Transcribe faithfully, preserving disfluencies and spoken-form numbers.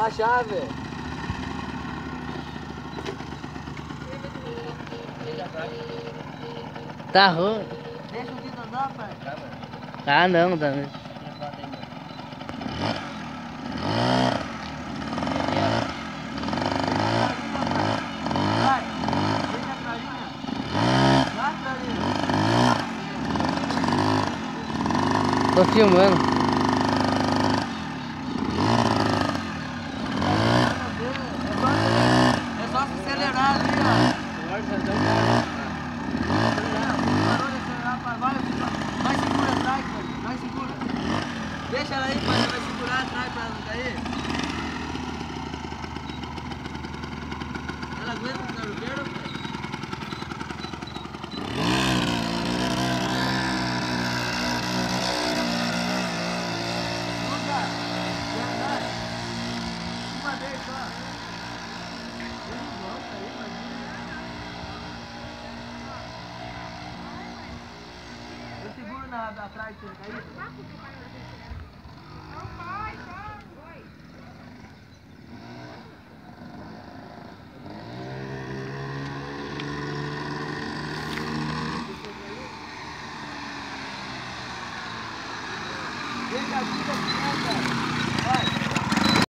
a chave. Tá ruim. Deixa o dedo andar, pai. Ah, não, tá. Vai, deixa a tralinha. Vai, tralinha. Tô filmando. É só se acelerar ali, ó. Parou de acelerar, pai. Vai, vai, segura atrás, pai. Vai, segura. Deixa ela aí, pai. Vai segurar atrás pra ela não cair. Ela aguenta o carroqueiro, pai. Uma vez só. Ele volta aí, imagina. Eu seguro na, atrás se ele cair. Deixa a vida